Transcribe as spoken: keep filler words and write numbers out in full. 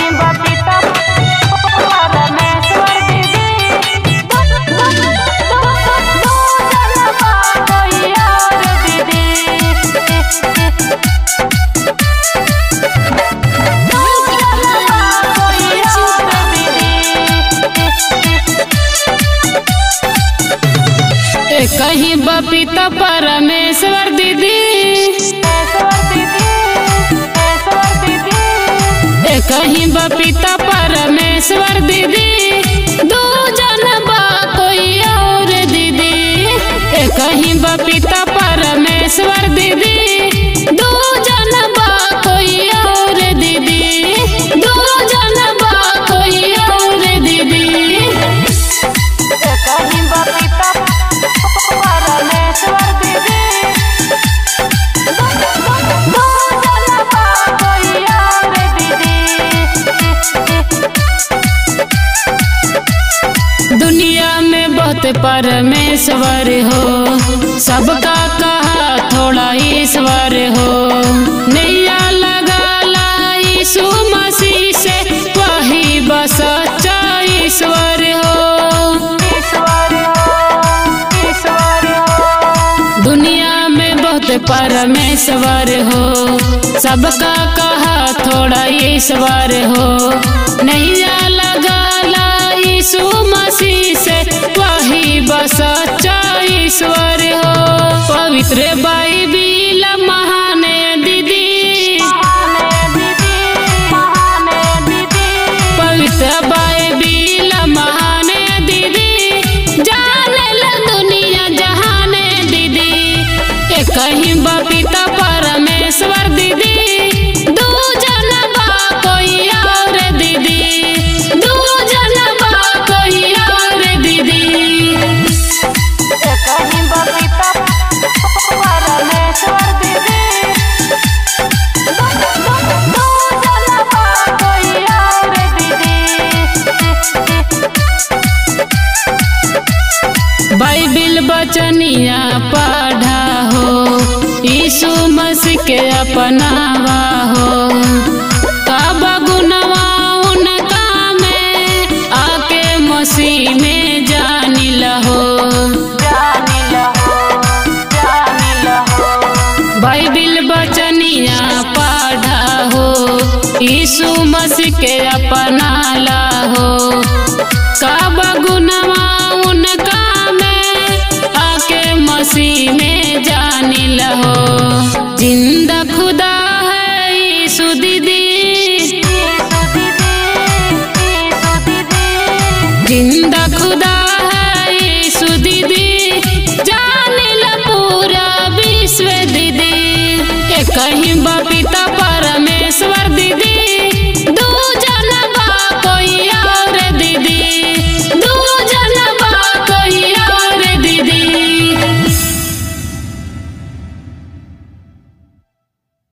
कहीं बपीता परमेश्वर दीदी, कहीं बपीता परमेश्वर दीदी, दो जन बा कोई और दीदी। कहीं बपीता परमेश्वर दीदी, दो जन बा कोई और दीदी, दो जन बा कोई और दीदी। कहीं बपीता परमेश्वर दीदी, दो जन बा कोई और दीदी। दुनिया में बहुत परमेश्वर हो, सबका कहा थोड़ा ईश्वर हो। नैया लगा ला यीशु मसीह से, वही बस सच्चा ईश्वर हो। दुनिया में बहुत परमेश्वर हो, सबका कहा थोड़ा ईश्वर हो। नैया लगा ला यीशु मसीह से, वही बस सच्चा ईश्वर हो। पवित्र बाइबिल महान दीदी, पवित्र बाइबिल महान दीदी, जाने ला दुनिया जहान दीदी। कहीं बपीता परमेश्वर दीदी, दो जन बा कोई और दीदी, दो जन बा कोई और दीदी। कहीं बपीता परमेश्वर दीदी, दो जन बा कोई और दीदी। बाइबिल बचनिया पढ़ा हो, यीशु मसीह के अपनावा हो। कब गुनवा उनका में आके मसीह में जान लहो, बाइबिल बचनिया पढ़ा हो, यीशु मसीह के अपना ला हो। कब गुनवा उनका में आके मसीह में जान लहो। जिंदा खुदा है यीशु दीदी, जिंदा खुदा है यीशु दीदी, जान ला पूरा विश्व दीदी। कहीं बपीता